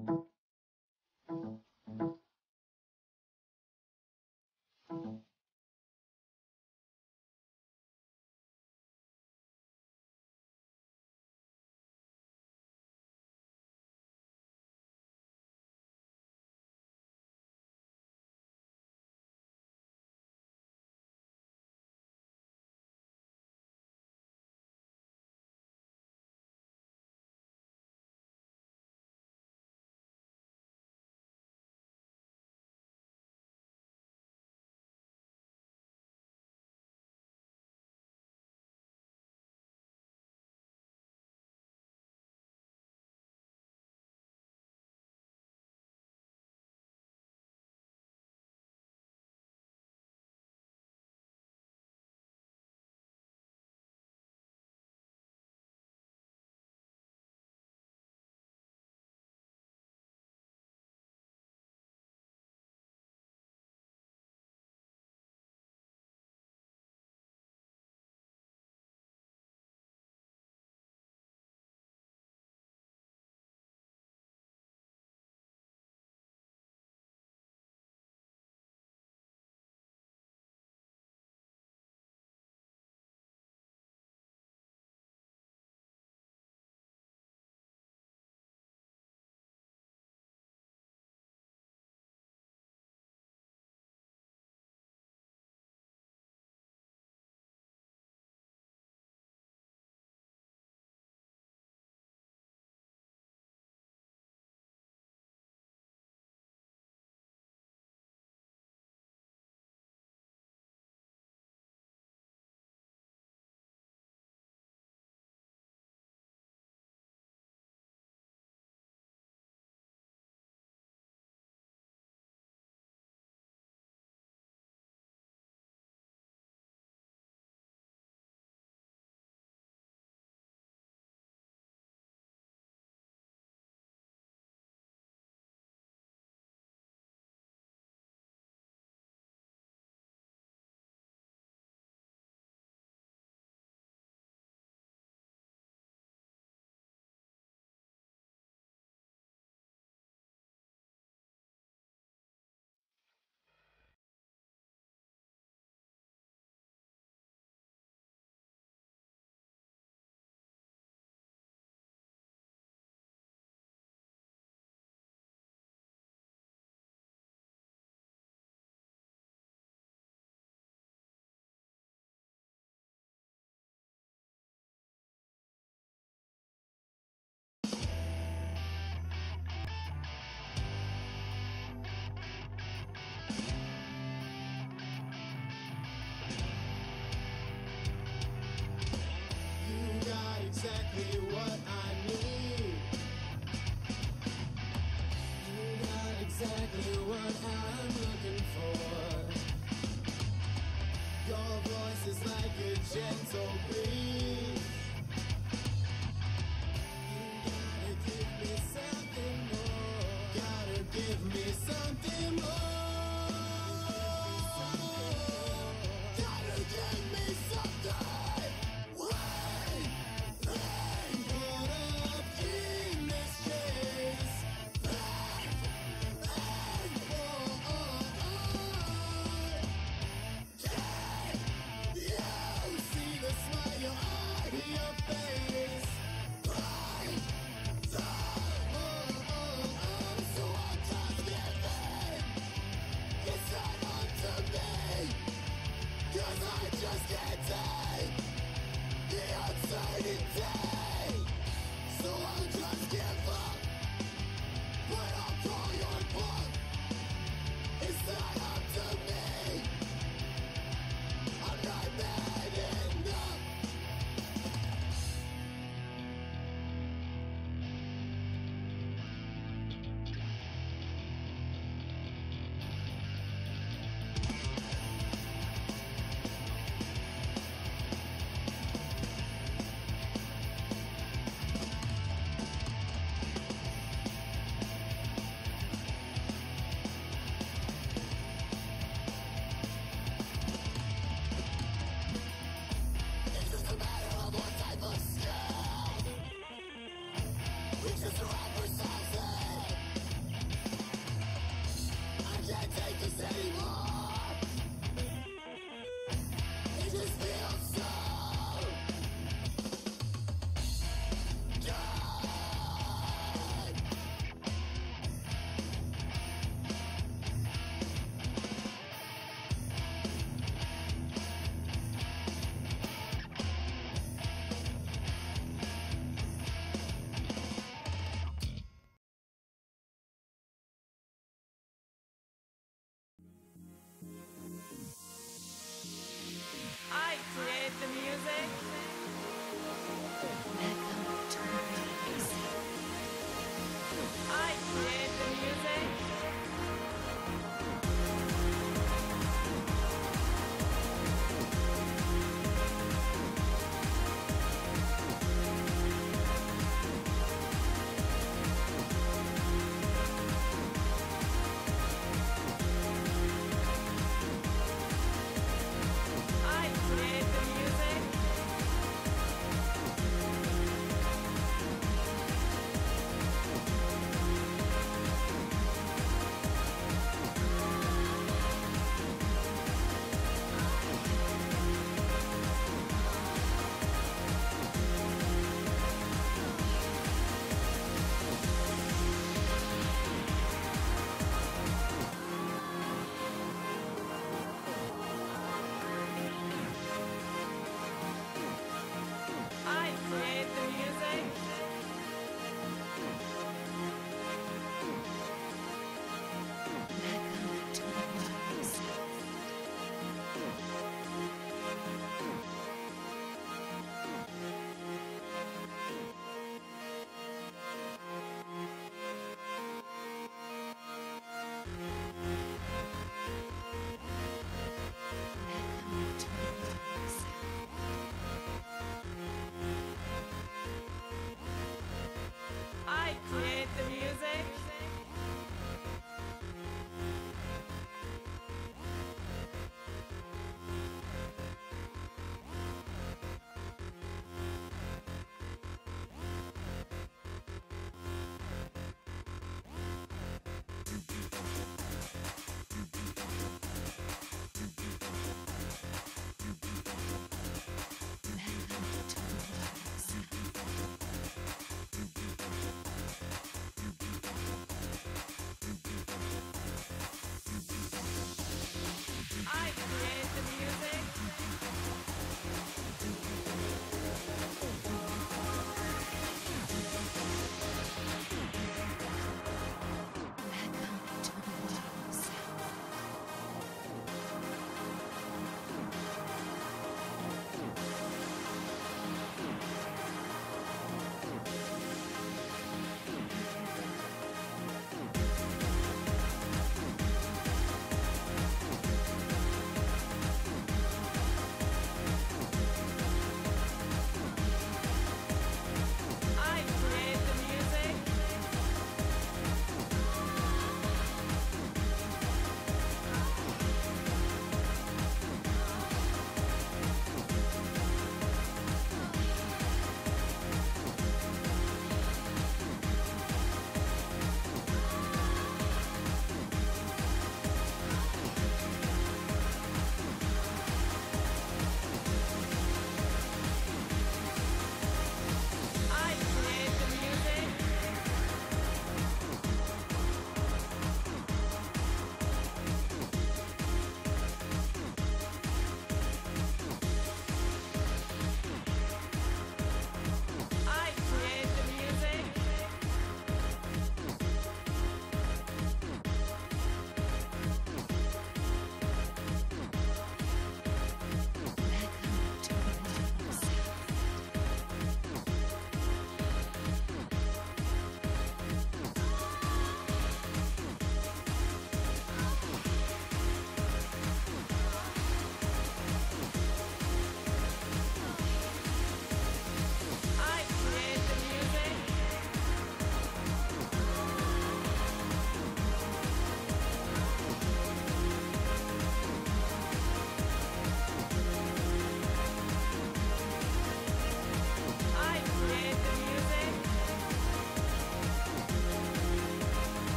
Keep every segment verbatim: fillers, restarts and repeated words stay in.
exactly what I need. You got exactly what I'm looking for. Your voice is like a gentle breeze. You gotta give me something more. Gotta give me something more.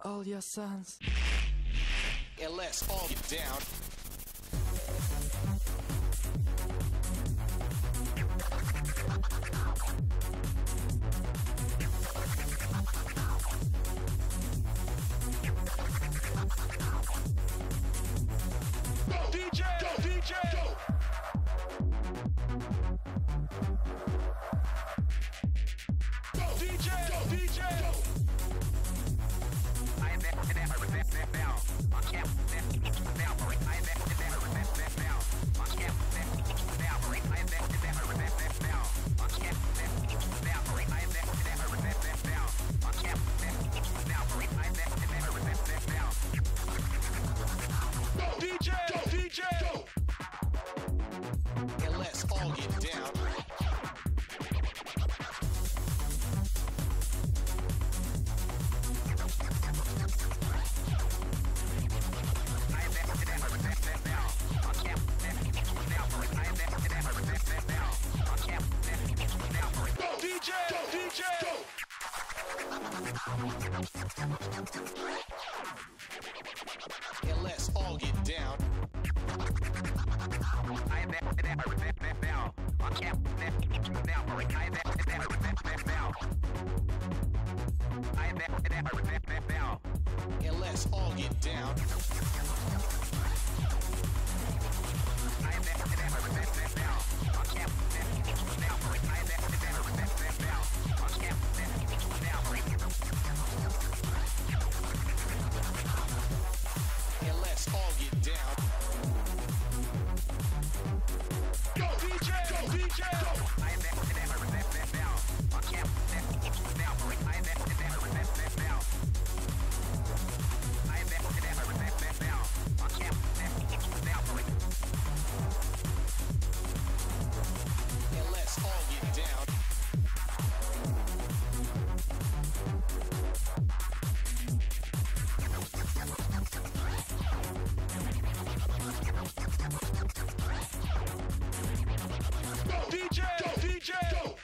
all your sons. And let's all get down. D J, go, D J, go. Go, D J, go, D J, go. I am back to never back back now. I can't now for it. I am back to never back back now. I can't now for it. I am back to never back back now. I can't now for it. I am back to never back back now. I can't now for it. I am back to never back back now. Go, D J, go, D J, go. And let's all get down. D J, go, D J, go. And let's all get down. I am back to never back back now. I can't now for it. I am back to never back back now. I am back to never back back now. And let's all get down. I am back to never back back now. I can't now for it. I am back to never back back now. I can't now for it. And let's all get down. Go, D J, go, D J, go. I am back to never back back now. I can't now for it. I am back to never back back now. I am back to never back back now. I can't now for it. And let's all get down. Go, D J, go, D J, go.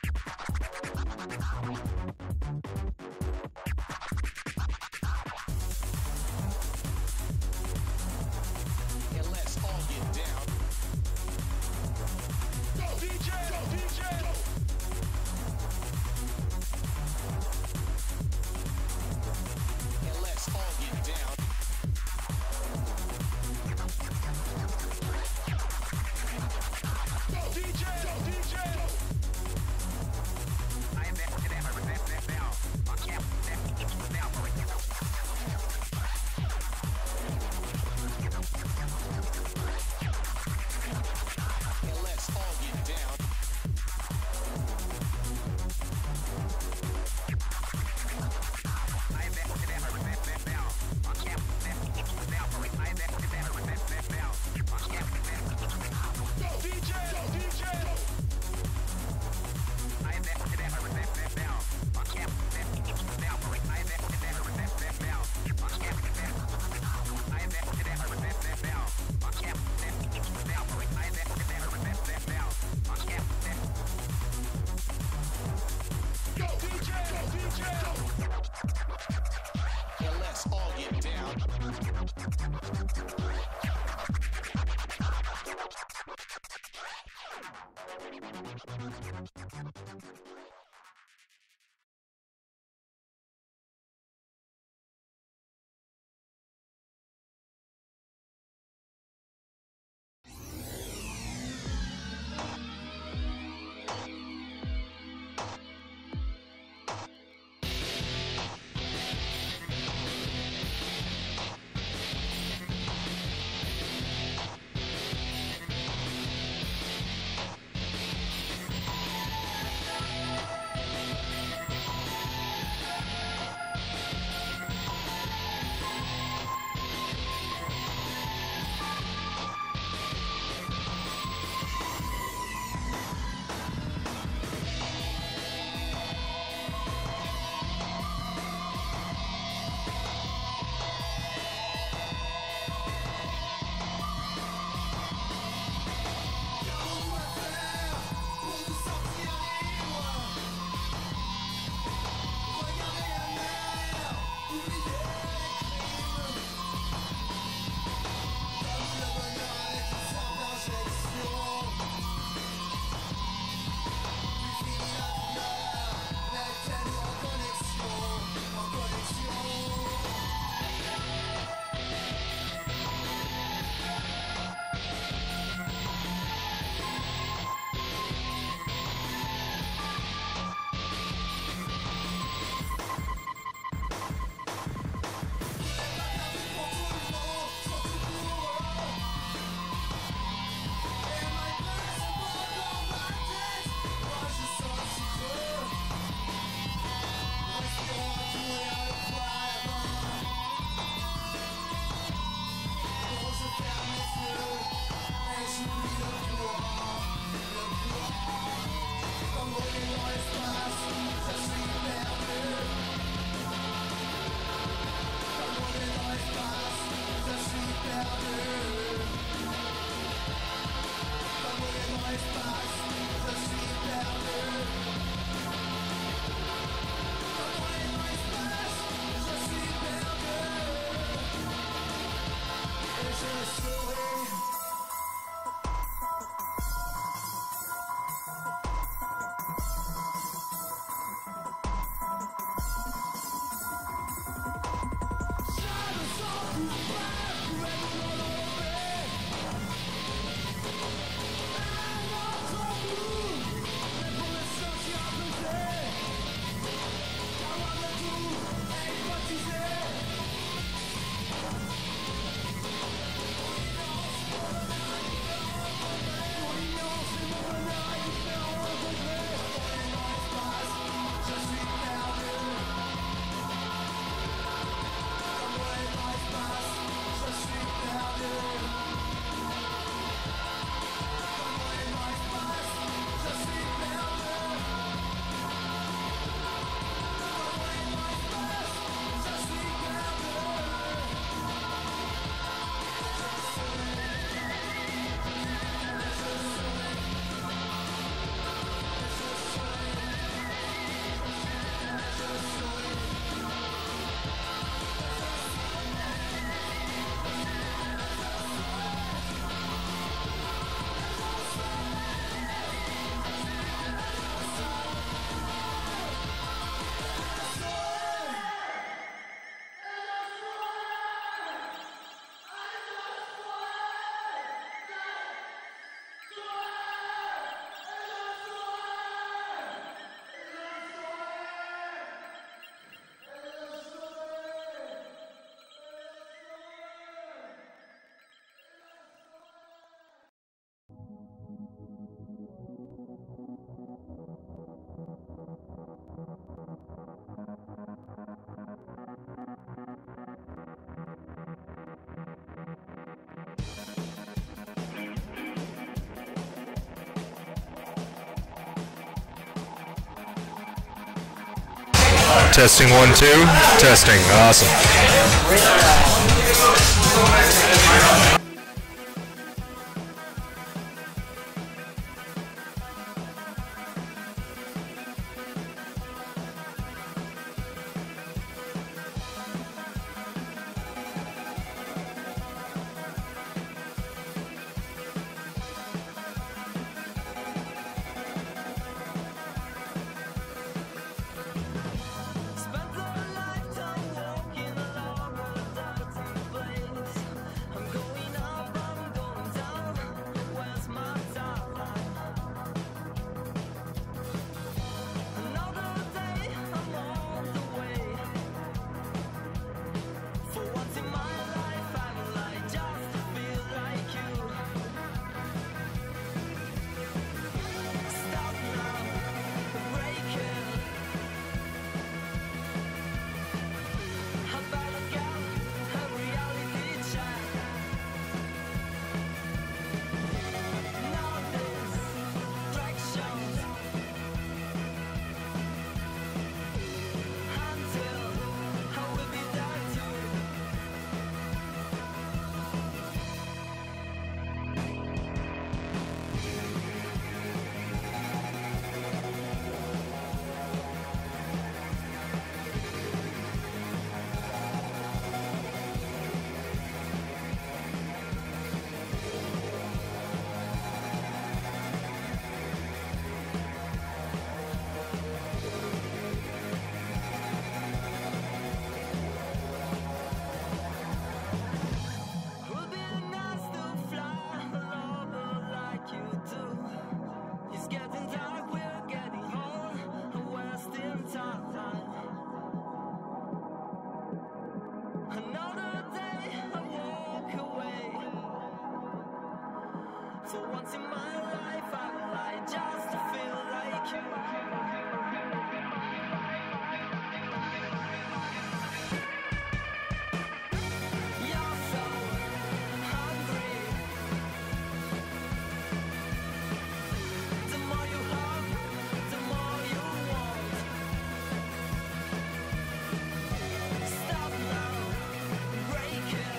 And let's all get down. Go, D J, go, D J, go. And let's all get down. Go, D J, go, D J, go. I am back to never back back now. I can't now for it. And let's all get down. I am back to never back back now. I can't now for it. I am back to never back back now. I can't go, D J, go, D J, go. I am back to never back back now. I can't now for it. I am back to never back back now. I can't I am back to never back back now. I can't now for it. I am back to never back back now. I can't go, D J, go, D J, go. And let's all get down. Testing one, two. Testing. Awesome. Spent a lifetime walking along a dirty place. I'm going up, I'm going down. Where's my timeline? Another day, I'm on the way. For once in my life, I would like just to feel like you. Stop now, break it. How about a girl, a reality check? Now this distractions until I will be there too. Would be nice to fly along like you do. It's getting dark, we're getting home. We're still timeline. Another day, I walk away. For once in my life, I would like just to feel like you. You're so hungry. The more you have, the more you want. Stop now, break it.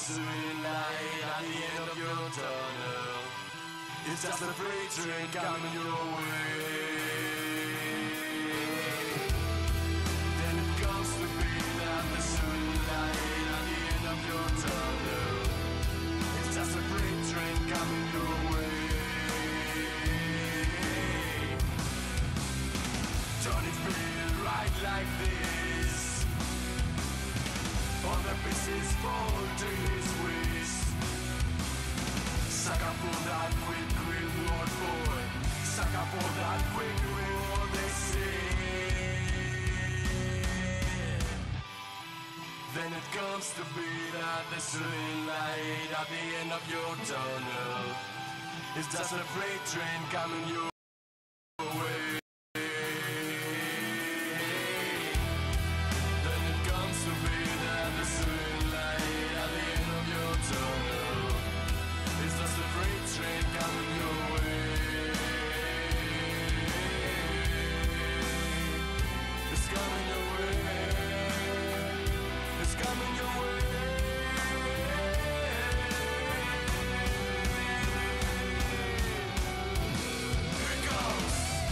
swinging light at the end of your tunnel. It's just a freight train coming your way. Then it comes to be that the swinging light at the end of your tunnel. It's just a freight train coming your way. Don't it feel right like this? All the pieces fall to his waist. Suck up for that quick reward, boy. Suck up for that quick reward, they say. Then it comes to be that the swinging light at the end of your tunnel. It's just a freight train coming your way. Then it comes to be that the swinging light at the end of your tunnel. It's just a freight train coming your way. It's coming your way. It's coming your way. Here it goes.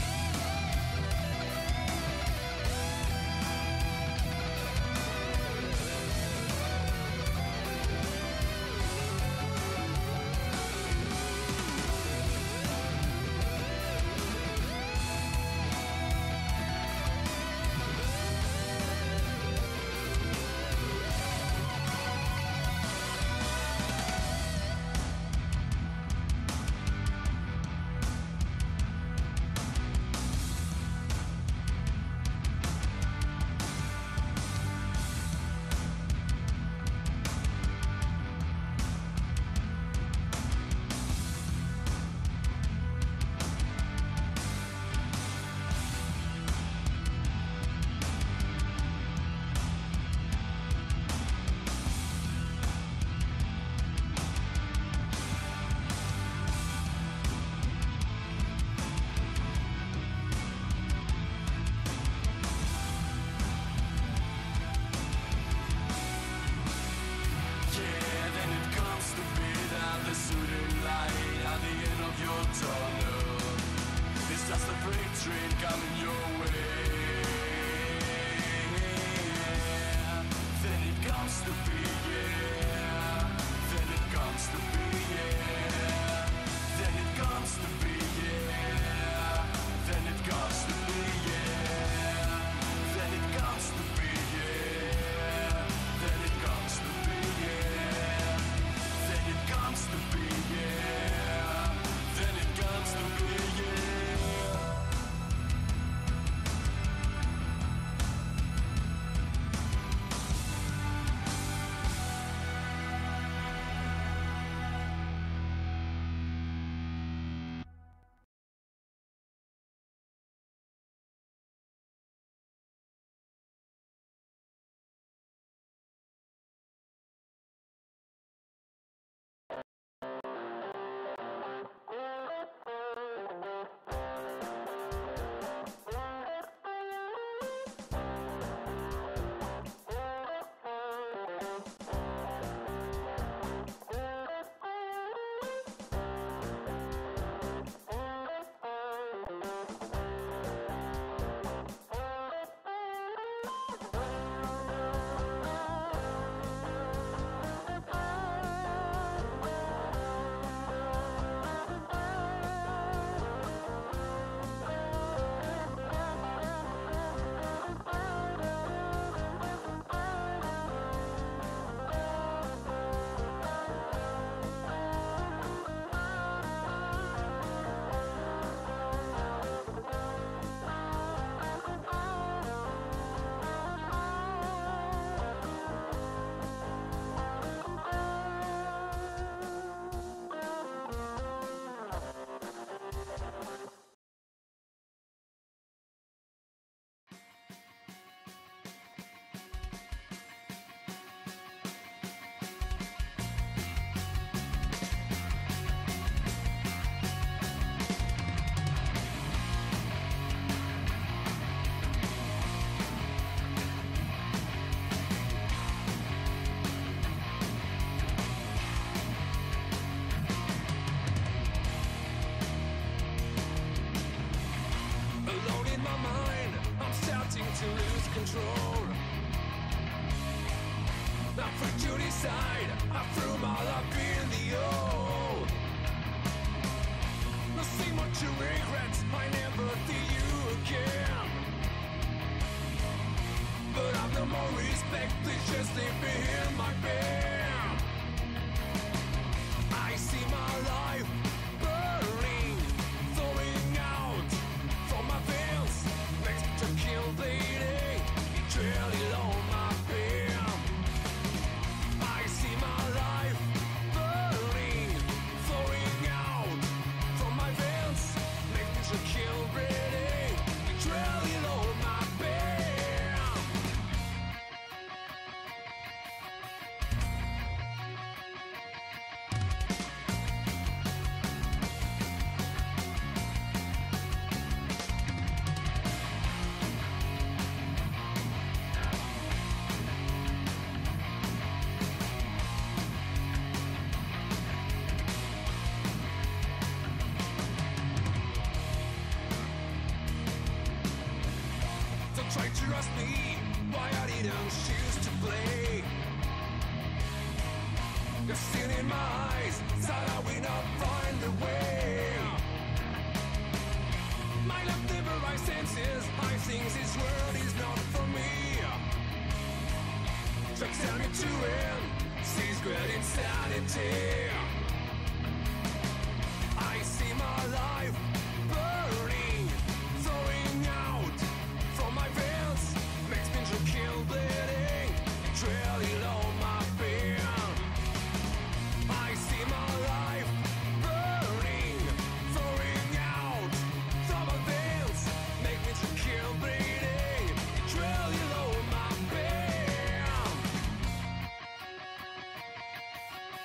Yeah, then it comes to be that the shooting light at the end of your tunnel. It's just a freight train coming your way. Then it comes to be, yeah. Then it comes to be, yeah. Then it comes to be, yeah. Then it comes to be, yeah. Then it comes to be, yeah. Then it comes to be, yeah. Then it comes to be, yeah. Then it comes to be, yeah. For to decide, I threw my life in the old. Nothing more to regret, I never see you again. But I've no more respect, please just leave me in my bed. I see my life burning, flowing out from my veins, makes me to kill bleeding, eternally on my bed. I see my life burning, flowing out from my veins, makes me to kill bleeding, eternally on my bed. Don't try to ask me why I didn't choose to play. You've seen in my eyes that I will not find a way. My love never my senses, I think this world is not for me. Just tell me to end, sees great insanity. I see my life burning, flowing out from my veins, makes me to kill bleeding, drilling on my beard. I see my life burning, flowing out from my veins, make me to kill bleeding, drilling on my beard.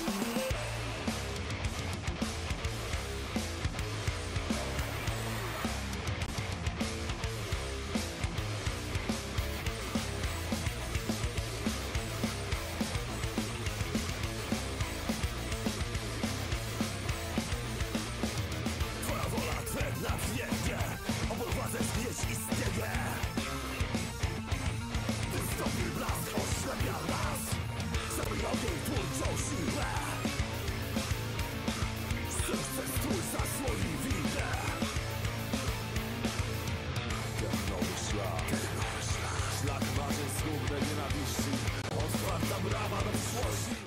Twoja wola, twe natchnienie, obok władzę znieść istnieje. Wystąpi blask, oślepia nas, cały ogień twórczą siłę. Sukces twój zasłoni winę. Ten nowy szlak, szlak marzeń, zgubnej nienawiści, otwarta brama do przyszłości.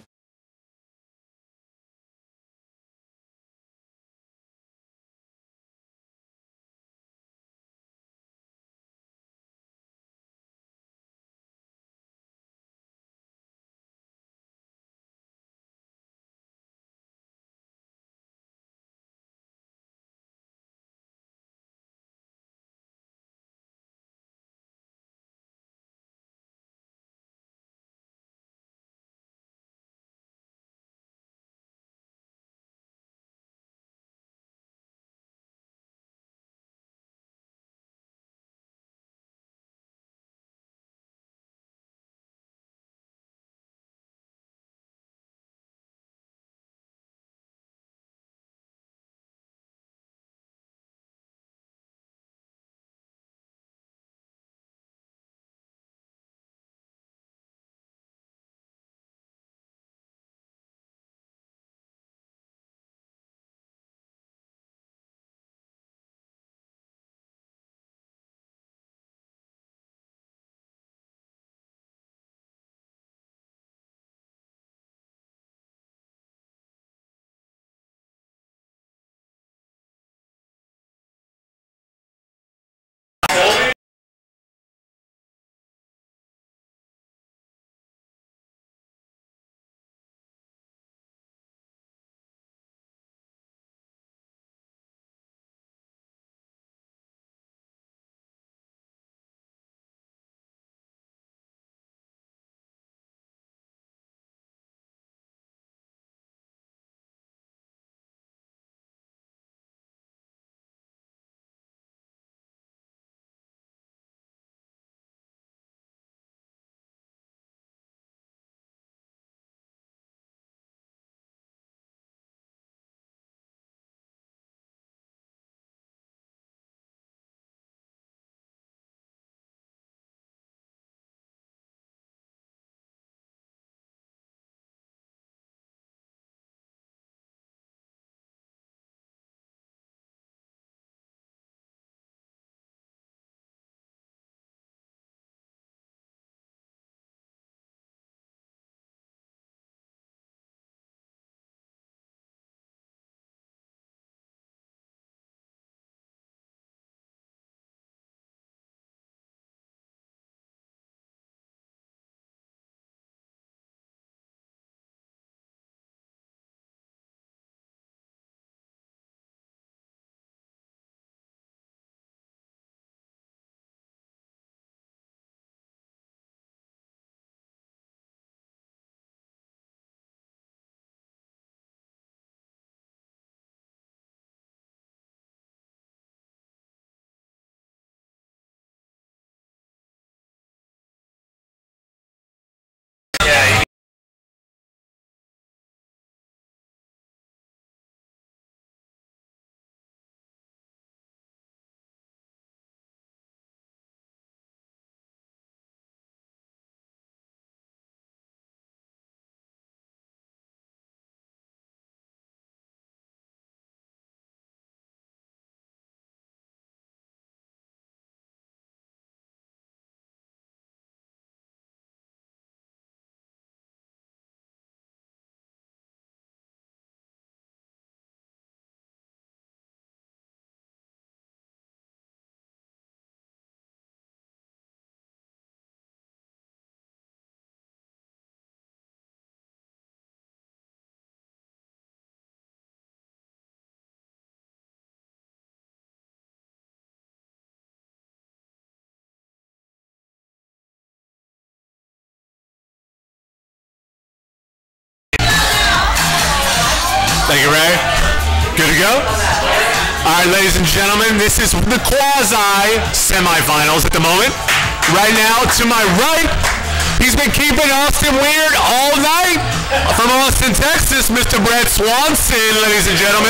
Thank you, Ray. Good to go? All right, ladies and gentlemen, this is the quasi-semifinals at the moment. Right now, to my right, he's been keeping Austin weird all night. From Austin, Texas, Mister Brett Swanson, ladies and gentlemen.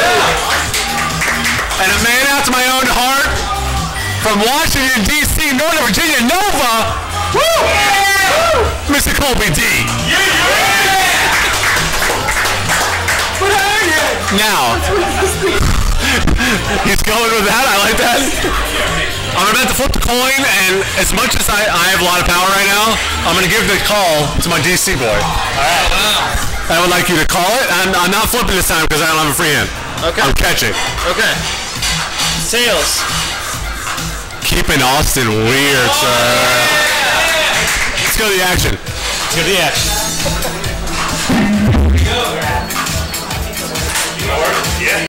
And a man out to my own heart, from Washington, D C, Northern Virginia, Nova, woo! Mister Colby D. Now, he's going with that. I like that. I'm about to flip the coin, and as much as I, I have a lot of power right now, I'm going to give the call to my D C boy. All right. I would like you to call it. I'm, I'm not flipping this time because I don't have a free hand. Okay. I'm catching. Okay. Tails. Keeping Austin weird, sir. Let's go to the action. Let's go to the action. Yeah.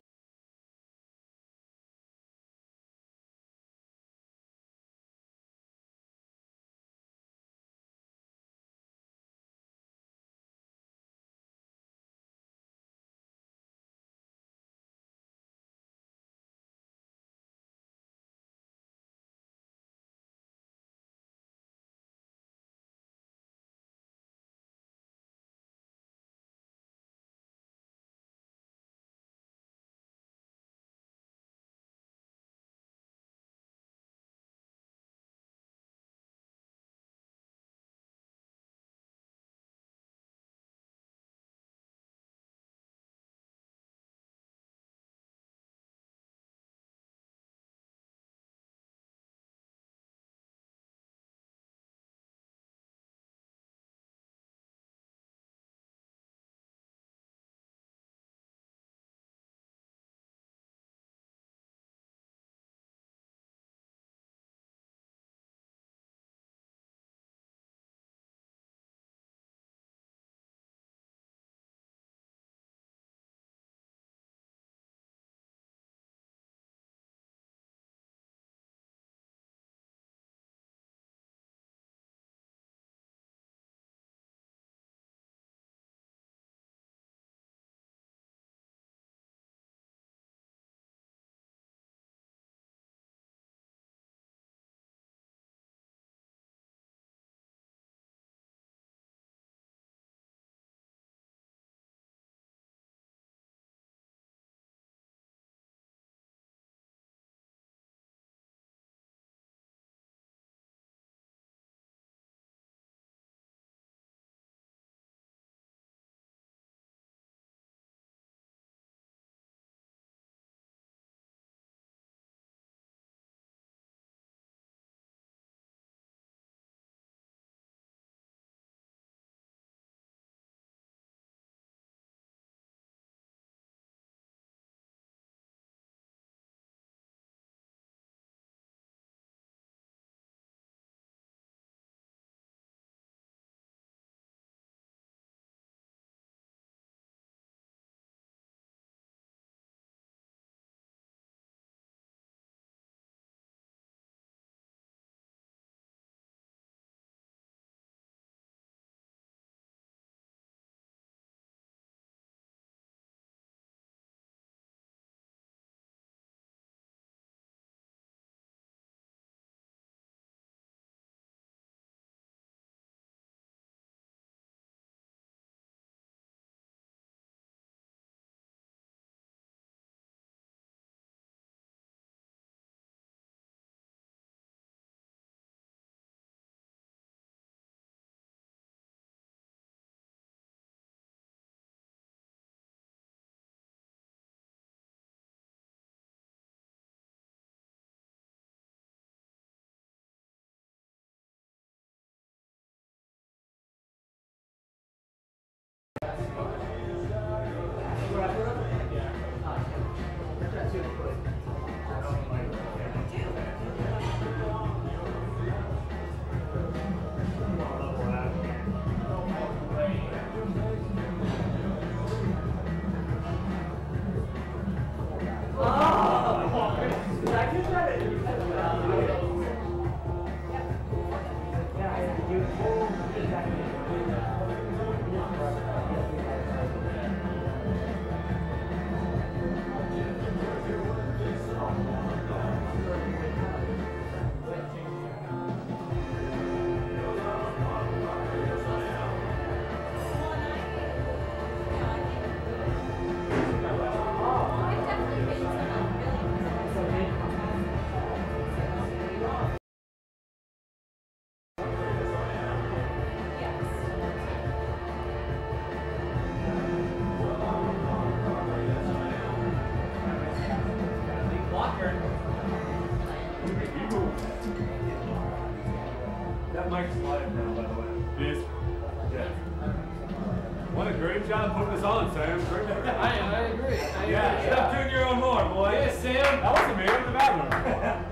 Great job putting this on, Sam. Great job. I, I agree. I Yeah, agree. stop doing your own more, boy. Yeah, Sam. That wasn't me. I'm in the bathroom.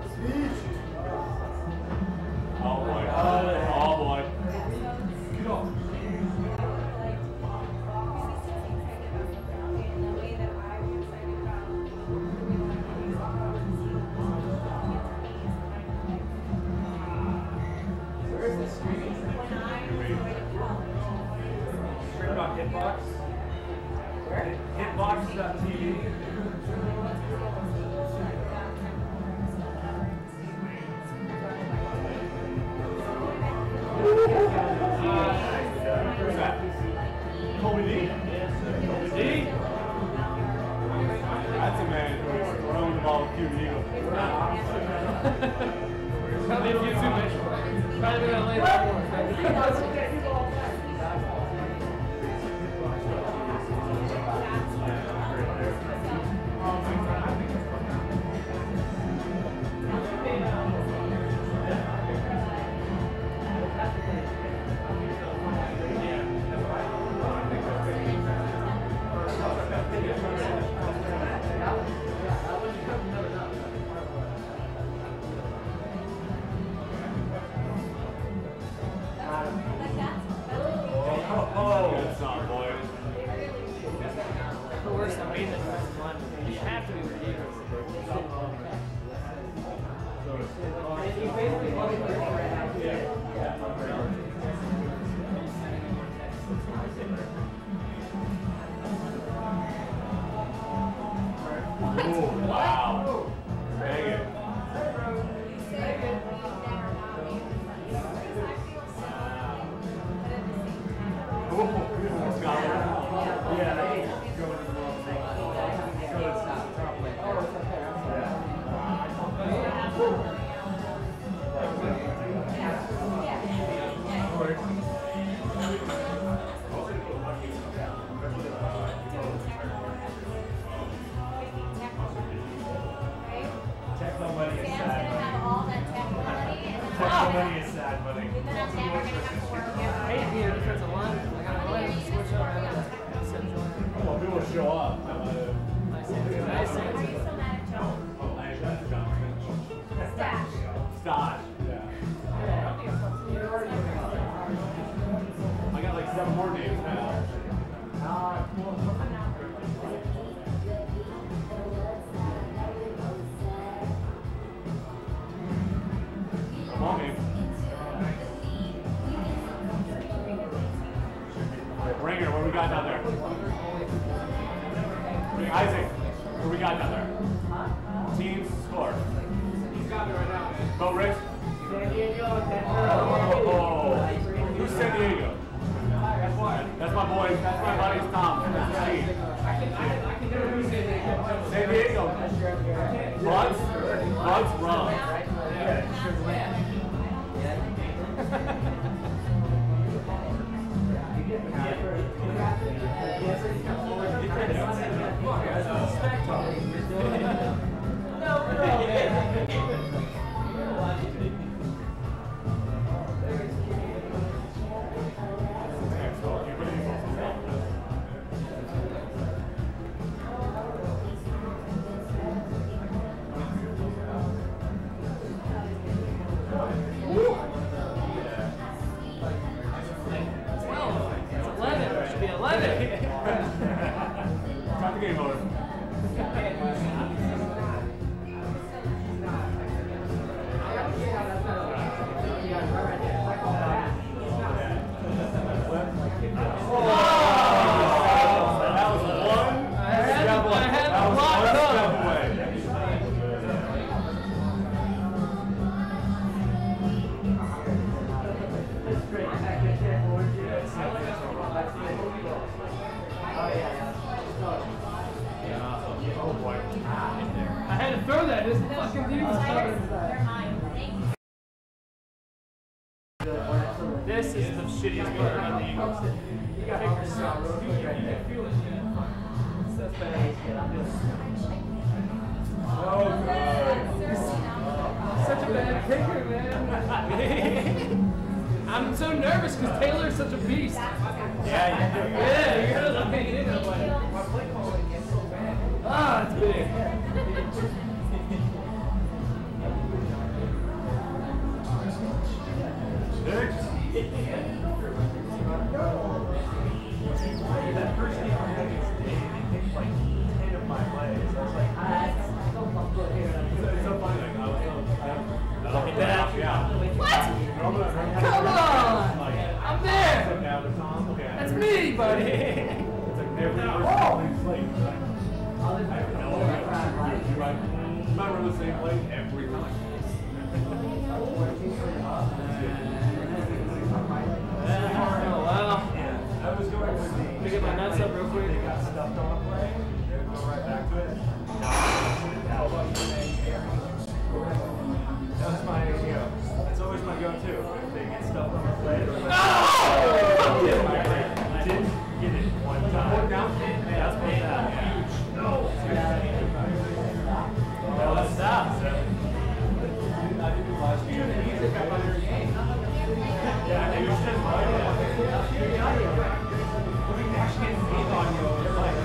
Oh boy. Oh boy. Get off. Stream on Hitbox. Hitbox dot T V. Who's that? Colby D? Colby D? That's a man who's throwing the ball with Cuban Eagle. Probably a few too much. Probably gonna lay that Oh, good song, boy. the worst than being the defensive line. You have to be ridiculous. Oh, wow. Dang it. Techno money is Sam's sad. gonna have all that techno money and then Techno money is sad, buddy. then I'm never gonna have to work ever. I hate to be a defensive line. I gotta line and switch up. I gotta Well, people show up. I say, I say, Are you still mad at Joe? Stash. Stash. Yeah. I got like seven more names now. Come on, man. Ringer, what we got down there? Isaac, what we got down there? Teams score. He's got me right now, man. Go, Rich. San Diego. Oh, who's San Diego? That's my boy. That's my buddy Tom. That's his team. San Diego. Bugs. Bugs run. Start the game over. That was one step away. That was one step away. Oh boy. I had to throw that. This fucking dude was covered. They're mine. Thank you. This is the shittiest player in the Eagles. Kicker sucks. So good. Such a bad kicker, man. I'm so nervous because Taylor's such a beast. Yeah, yeah. Yeah, you're gonna let me in it. Ah, it's big. That first game I had against Dave, he picked like ten of my plays. I was like, ah, it's so funny. Like, I was so, look at that. Yeah. What? Come on! I'm there! That's me, buddy! It's like every first play. I have no idea. I remember the same play every time. Oh, wow. I was going with the. Let me get my nuts up real quick. They got stuffed on a play. They go right back to it. That's my, you know, that's always my go-to. If they get stuffed on a play, they're like, oh! I didn't get it one time. That's what that. No. Well, that's that. I did it last year. Yeah, it was just right. We can actually get feet on you. You're like,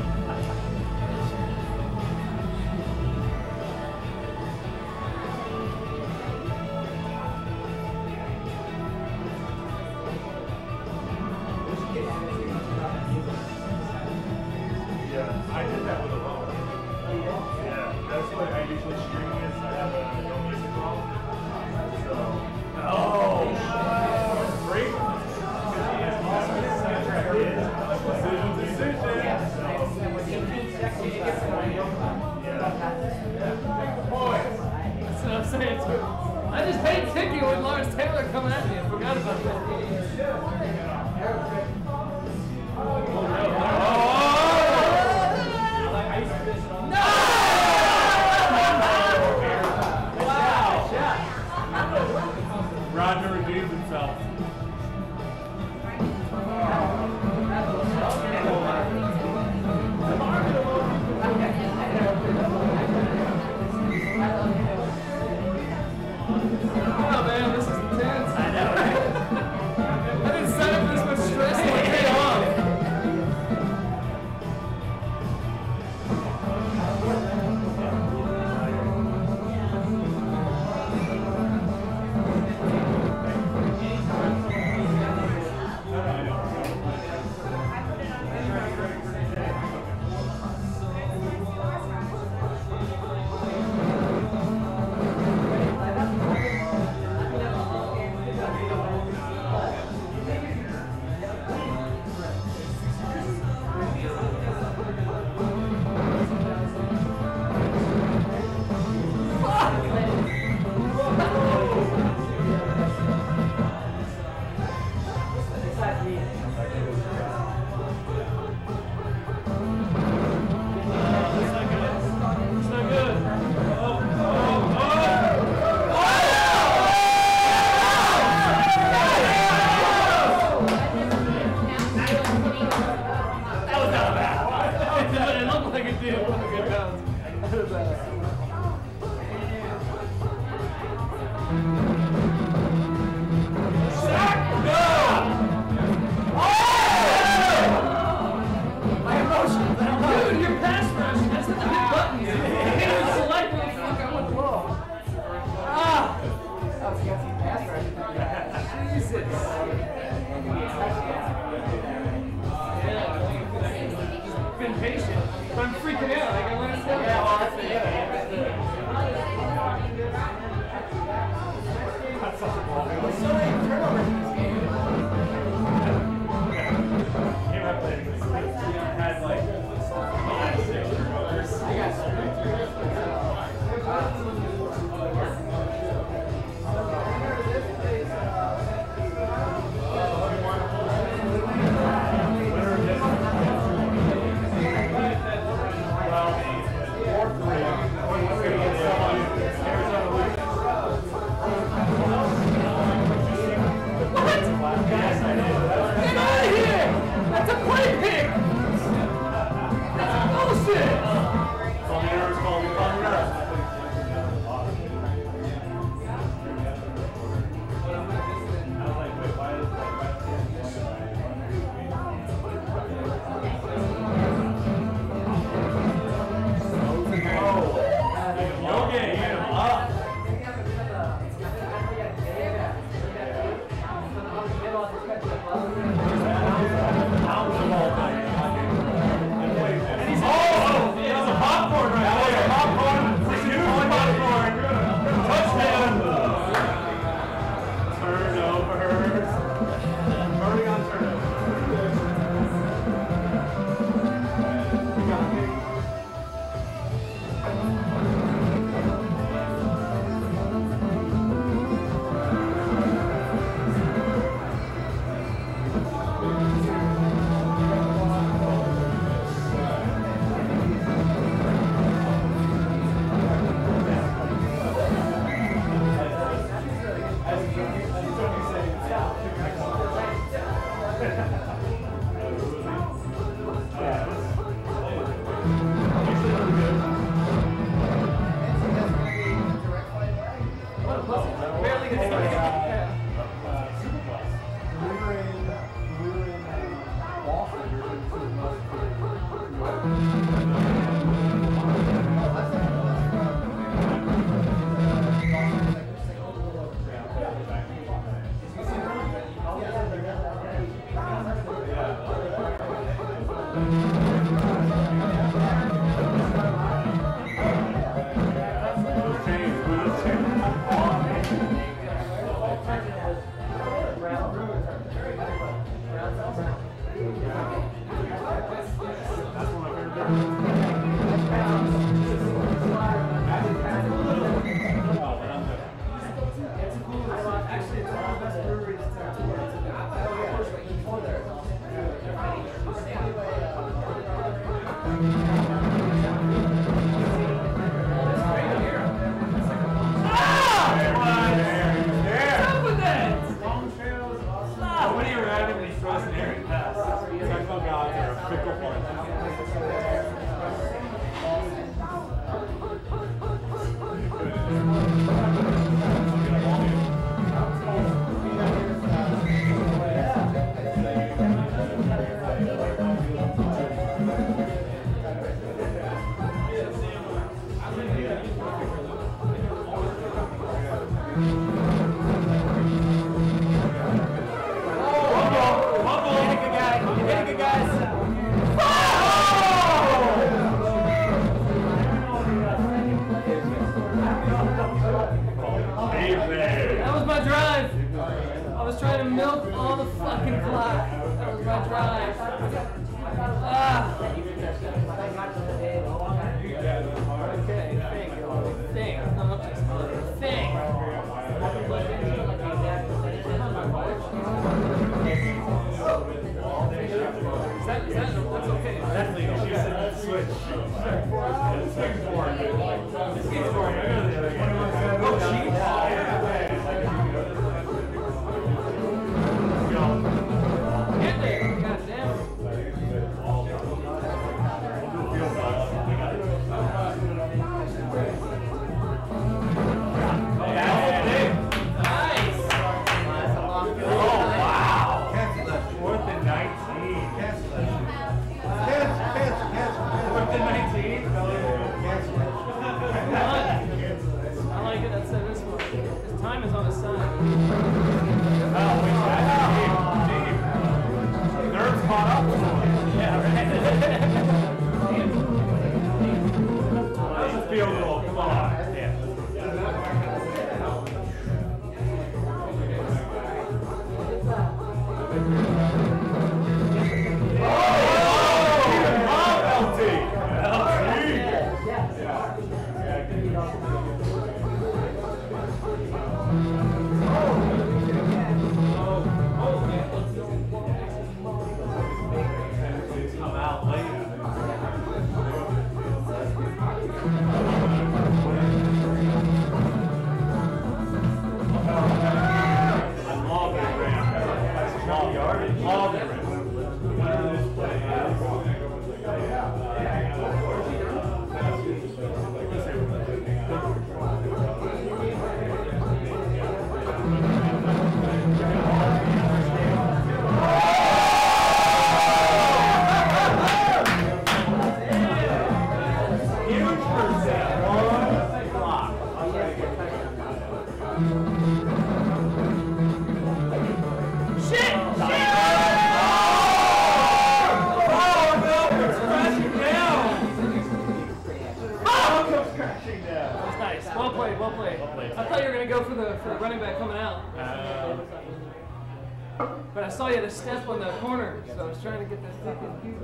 yeah, I did that with a roll. Yeah, that's what I usually string is. I have a no music roll. So, oh, great. Because he has also his soundtrack is decision, decision. Yeah. Boy. That's what I'm saying too. I just paid ticket when Lawrence Taylor coming at me. I forgot about that. Roger redeemed himself. Oh man, this is intense. I know, right? I didn't sign up for this much stress on my day off. Shit! Shit! But I saw you had a step on the corner, so I was trying to get that fucking cue.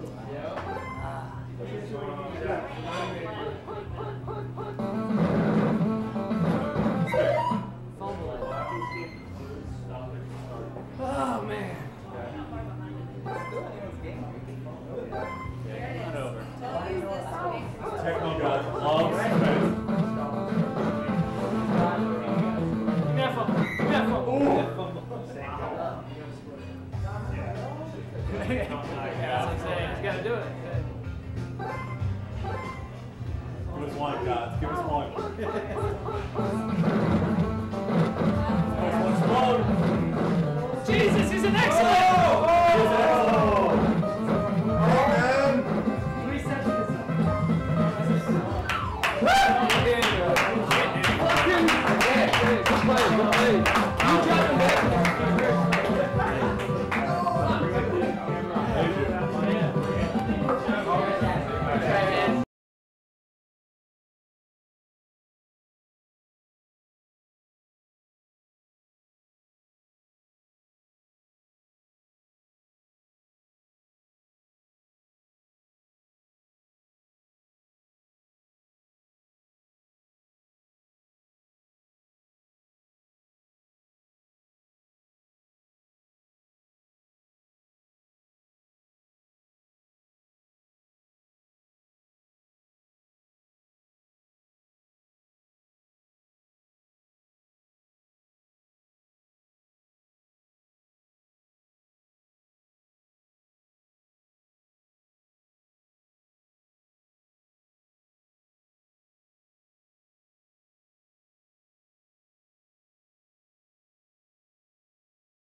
Oh man. Techno God loves Give me that fumble. Give me that fumble. Give me that fumble. That's what I'm saying. He's got to do it. Give us one, God. Give us one. Jesus, he's an excellent